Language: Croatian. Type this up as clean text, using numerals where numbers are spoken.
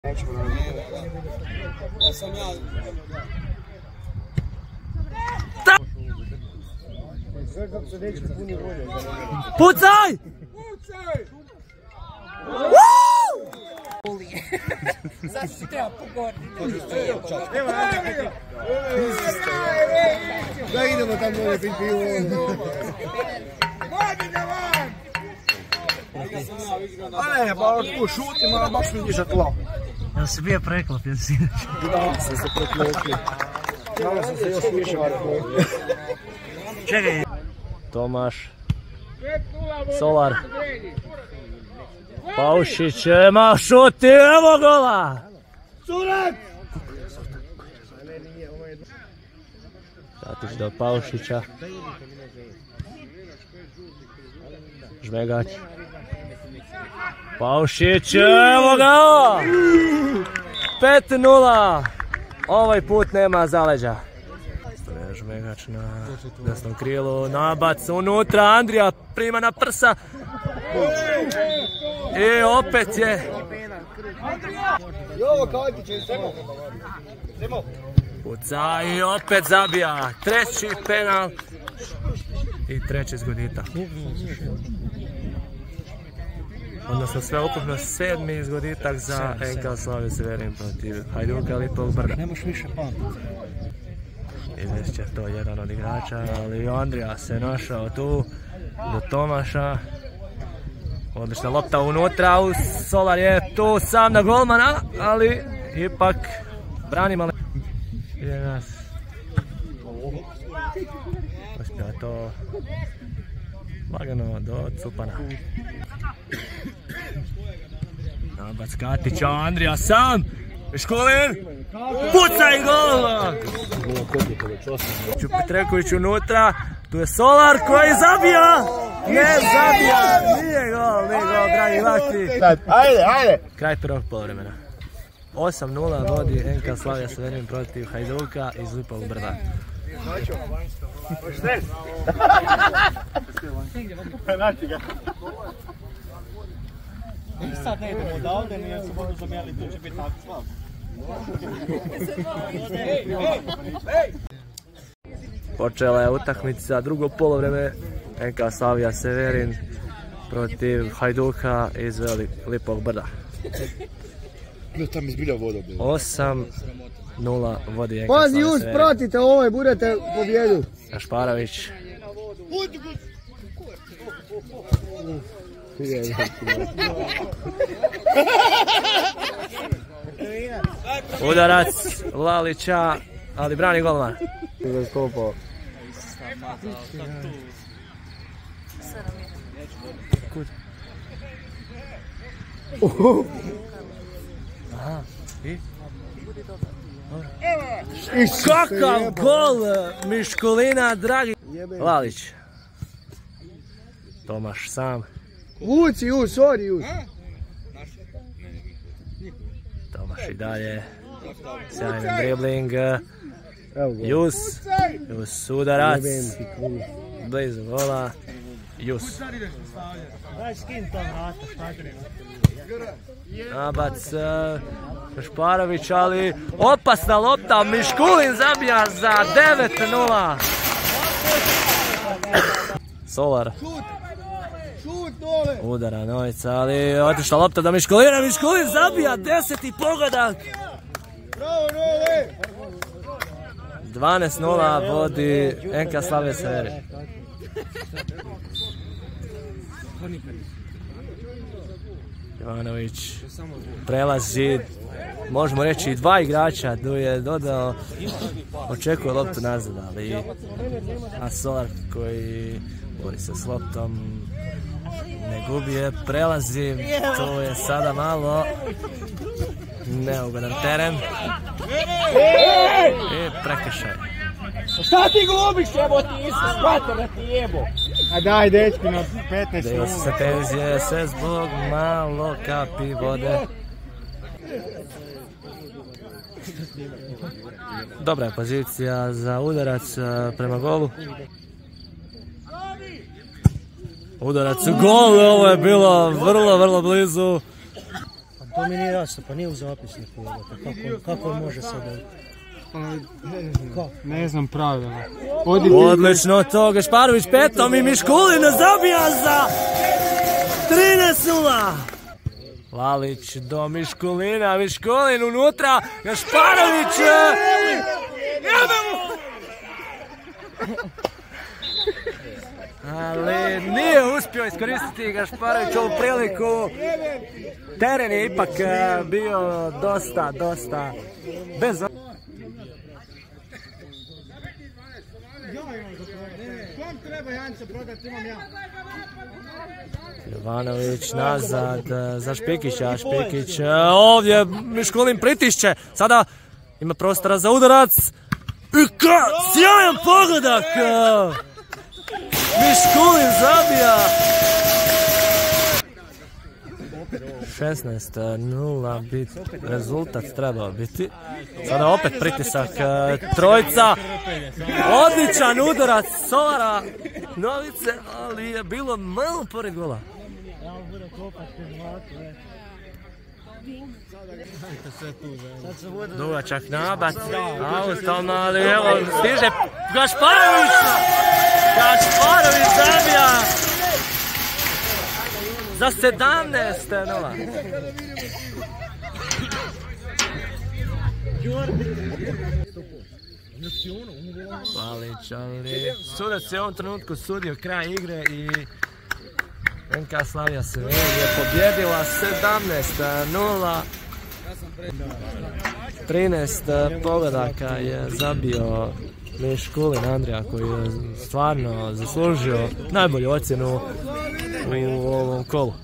Pucaj! Zašto se treba pogoditi? Da idemo tamo dole pit pivo. A ne, pa tu šutim, a baš mi diže tlo. Jel si bio preklopljen si? Da, sam se preklopio. Malo sam se još više preklopio. Čekaj. Tomaš. Solar. Paušić ima šuti, evo gola! Surak! Tatić do Paušića. Žmegać. Paušić, evo ga! 5-0! Ovaj put nema zaleđa. Žmegač na desnom krilu, nabac unutra, Andrija prima na prsa. I opet je. Puca i opet zabija. Treći penal. I treći zgoditak. Odnosno sve ukupno 7. zgoditak za NK Slaviju Severin protiv Hajduka Lipovog Brda. Ne možeš više pamtiti. Izvešće to jedan od igrača, ali Andrija se našao tu do Tomaša. Odlična lopta unutra, Solar je tu sam na golmana, ali ipak brani malo. Ide nas. Uspio to lagano do Cupana. Nabac Katića, Andrija sam! Miškulin! Pucaj gol! Petreković unutra, tu je Solar koji zabija! Ne zabija! Nije gol, dragi vaši! Ajde! Kraj prvog poluvremena. 8-0 vodi NK Slavija Severin protiv Hajduka iz Lipovog Brda. Sad ne idemo odavde, nije se možda zamijenili, tu će biti tako slab. Počela je utakmica, drugo poluvreme NK Slavija Severin protiv Hajduka iz Lipovog Brda. Tam izbilja voda. 8-0 vodi NK Slavija Severin. Pazi, pratite ovo i budete pobjedu. Kašparović. Udarac Lalića, ali brani golman. Aha, i? Kakav gol Miškulina, dragi. Lalić. Tomaš sam. Vuci, sorry. Tomaš i dalje. Sjajan dribling. Jus udarac. Blizu gola. Jus. Nabac Šparović, ali opasna lopta. Miškulin zabija za 9-0. Solar. Udara Novica, ali otišla lopta do Miškulina. Miškulin zabija 10. pogodak. 12-0 vodi NK Slavija Severin. Ivanović prelazi, možemo reći i dva igrača, tu je dodao, očekuje loptu nazad, ali Solar koji bori se s loptom, ne gubi je, prelazi, to je sada malo neugodan teren i prekršaj. Šta ti glubiš, jebo ti isto, shvatam da ti jebo. A daj, dečki, na 15 Deo se tenzije se zbog malo kapi vode. Dobra je pozicija za udarac prema golu. Udarac u gol, ovo je bilo vrlo blizu. To mi nije jasno, pa nije u zapisniku. Kako može sad? Ne znam pravila. Odlično to, Gašparović petom i Miškulin zabija za 13:0. Lalić do Miškulina, Miškulin unutra, Gašparović! Ali nije uspio iskoristiti Gašparović ovu priliku. Teren je ipak bio dosta bez... Jovanović nazad za Špikića, Špikić ovdje, Miškulin pritišće, sada ima prostora za udarac i sjajan pogodak! Miškulin zabija! 16:0 rezultat trebao biti. Sada opet pritisak trojca. Odličan udarac Solara Novice, ali je bilo malo pored gola. Dugačak nabac. Austalno, ali evo stiže Gašparović! Gašparović zabija! Za 17:0. Lalić, ali sudac je u ovom trenutku sudio kraj igre i NK Slavija Sever je pobjedila 17:0. 13 pogodaka je zabio Miškulin Andrija, koji je stvarno zaslužio najbolju ocjenu u ovom kolu.